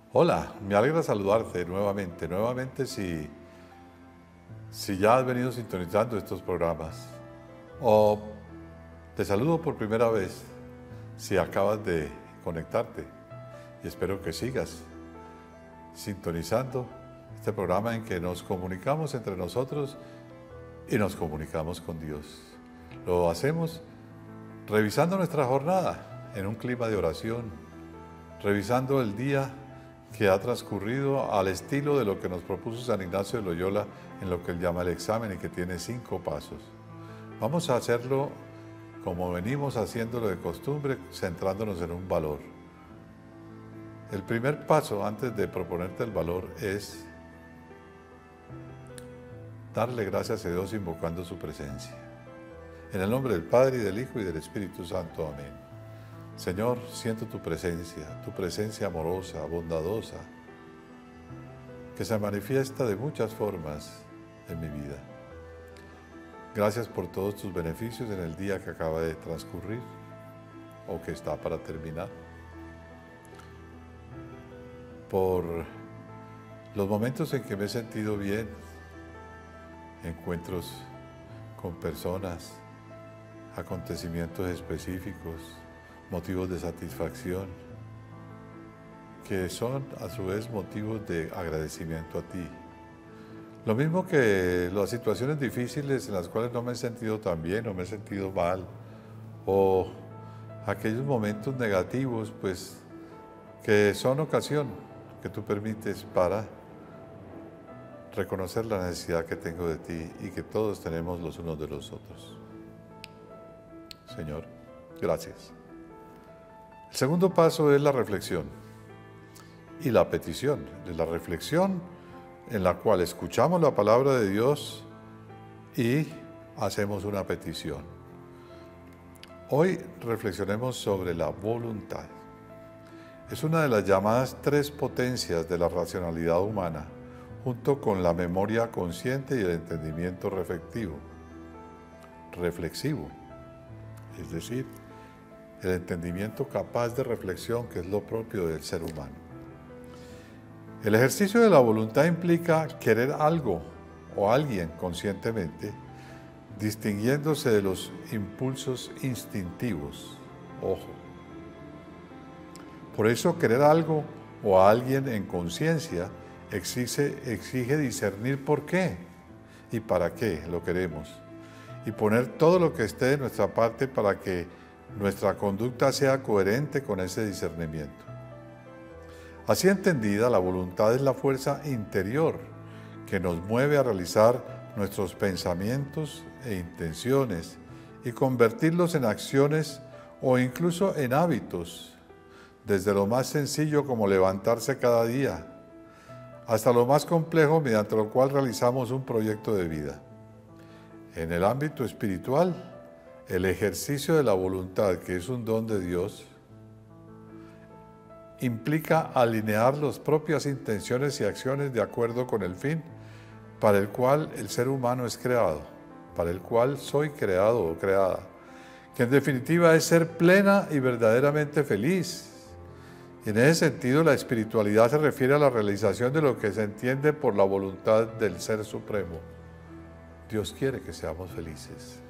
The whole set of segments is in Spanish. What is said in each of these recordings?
Hola, me alegra saludarte nuevamente. Si ya has venido sintonizando estos programas o te saludo por primera vez si acabas de conectarte y espero que sigas sintonizando este programa en que nos comunicamos entre nosotros y nos comunicamos con Dios. Lo hacemos revisando nuestra jornada en un clima de oración, revisando el día que ha transcurrido al estilo de lo que nos propuso San Ignacio de Loyola en lo que él llama el examen y que tiene 5 pasos. Vamos a hacerlo como venimos haciéndolo de costumbre, centrándonos en un valor. El primer paso antes de proponerte el valor es darle gracias a Dios invocando su presencia. En el nombre del Padre, y del Hijo, y del Espíritu Santo. Amén. Señor, siento tu presencia amorosa, bondadosa, que se manifiesta de muchas formas en mi vida. Gracias por todos tus beneficios en el día que acaba de transcurrir o que está para terminar. Por los momentos en que me he sentido bien, encuentros con personas, acontecimientos específicos, motivos de satisfacción, que son a su vez motivos de agradecimiento a ti. Lo mismo que las situaciones difíciles en las cuales no me he sentido tan bien o me he sentido mal, o aquellos momentos negativos, pues, que son ocasión que tú permites para reconocer la necesidad que tengo de ti y que todos tenemos los unos de los otros. Señor, gracias. El segundo paso es la reflexión y la petición. De la reflexión en la cual escuchamos la palabra de Dios y hacemos una petición. Hoy reflexionemos sobre la voluntad. Es una de las llamadas 3 potencias de la racionalidad humana, junto con la memoria consciente y el entendimiento reflexivo, es decir, el entendimiento capaz de reflexión, que es lo propio del ser humano. El ejercicio de la voluntad implica querer algo o alguien conscientemente, distinguiéndose de los impulsos instintivos. Ojo. Por eso querer algo o a alguien en conciencia exige discernir por qué y para qué lo queremos y poner todo lo que esté de nuestra parte para que nuestra conducta sea coherente con ese discernimiento. Así entendida, la voluntad es la fuerza interior que nos mueve a realizar nuestros pensamientos e intenciones y convertirlos en acciones o incluso en hábitos, desde lo más sencillo como levantarse cada día, hasta lo más complejo mediante lo cual realizamos un proyecto de vida. En el ámbito espiritual, el ejercicio de la voluntad, que es un don de Dios, implica alinear las propias intenciones y acciones de acuerdo con el fin para el cual el ser humano es creado, para el cual soy creado o creada, que en definitiva es ser plena y verdaderamente feliz. Y en ese sentido, la espiritualidad se refiere a la realización de lo que se entiende por la voluntad del Ser Supremo. Dios quiere que seamos felices.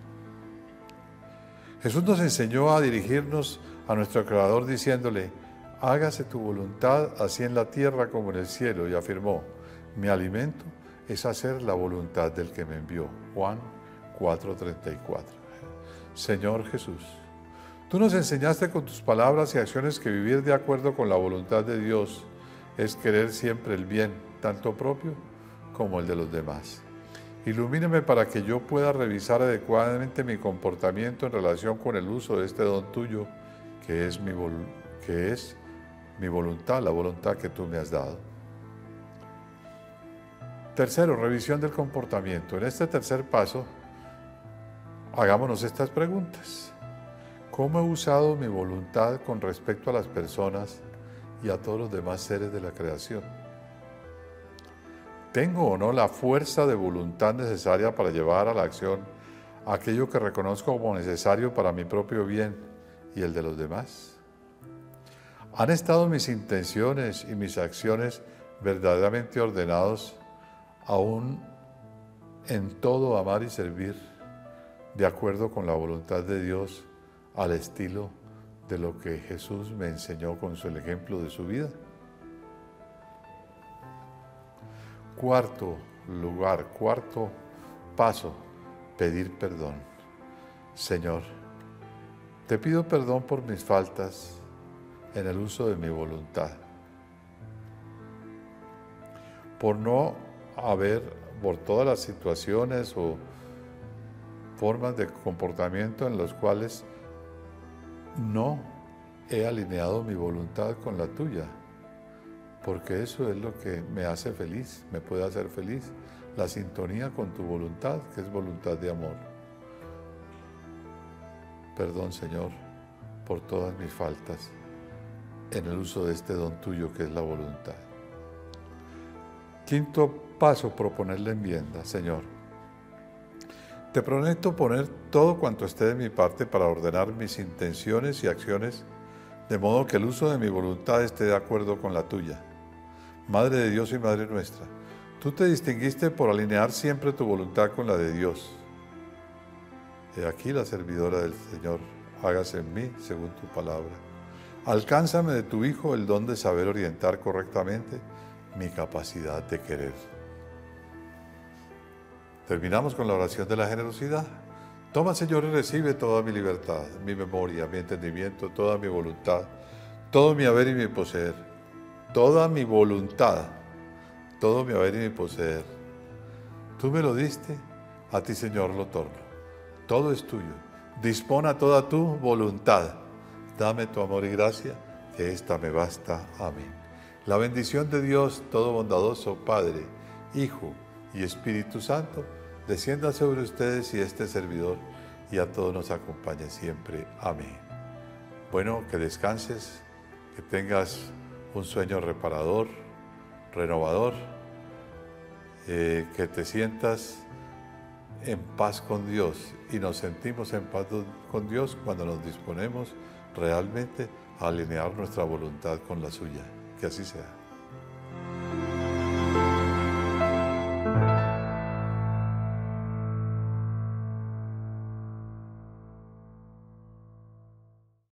Jesús nos enseñó a dirigirnos a nuestro Creador diciéndole: hágase tu voluntad así en la tierra como en el cielo, y afirmó: mi alimento es hacer la voluntad del que me envió. Juan 4:34. Señor Jesús, tú nos enseñaste con tus palabras y acciones que vivir de acuerdo con la voluntad de Dios es querer siempre el bien, tanto propio como el de los demás. Ilumíname para que yo pueda revisar adecuadamente mi comportamiento en relación con el uso de este don tuyo, que es mi voluntad, la voluntad que tú me has dado. Tercero, revisión del comportamiento. En este tercer paso, hagámonos estas preguntas. ¿Cómo he usado mi voluntad con respecto a las personas y a todos los demás seres de la creación? ¿Tengo o no la fuerza de voluntad necesaria para llevar a la acción aquello que reconozco como necesario para mi propio bien y el de los demás? ¿Han estado mis intenciones y mis acciones verdaderamente ordenados, aún en todo amar y servir, de acuerdo con la voluntad de Dios, al estilo de lo que Jesús me enseñó con el ejemplo de su vida? Cuarto lugar, cuarto paso, pedir perdón. Señor, te pido perdón por mis faltas en el uso de mi voluntad, por no haber, por todas las situaciones o formas de comportamiento en los cuales no he alineado mi voluntad con la tuya, porque eso es lo que me hace feliz, me puede hacer feliz, la sintonía con tu voluntad, que es voluntad de amor. Perdón, Señor, por todas mis faltas en el uso de este don tuyo que es la voluntad. Quinto paso, proponerle enmienda. Señor, te prometo poner todo cuanto esté de mi parte para ordenar mis intenciones y acciones, de modo que el uso de mi voluntad esté de acuerdo con la tuya. Madre de Dios y Madre nuestra, tú te distinguiste por alinear siempre tu voluntad con la de Dios. He aquí la servidora del Señor, hágase en mí según tu palabra. Alcánzame de tu Hijo el don de saber orientar correctamente mi capacidad de querer. Terminamos con la oración de la generosidad. Toma, Señor, y recibe toda mi libertad, mi memoria, mi entendimiento, toda mi voluntad, todo mi haber y mi poseer, toda mi voluntad, todo mi haber y mi poseer. Tú me lo diste, a ti, Señor, lo otorgo. Todo es tuyo. Dispón a toda tu voluntad. Dame tu amor y gracia, que ésta me basta. Amén. La bendición de Dios todo bondadoso, Padre, Hijo y Espíritu Santo, descienda sobre ustedes y este servidor, y a todos nos acompañe siempre. Amén. Bueno, que descanses, que tengas un sueño reparador, renovador, que te sientas en paz con Dios, y nos sentimos en paz con Dios cuando nos disponemos realmente a alinear nuestra voluntad con la suya. Que así sea.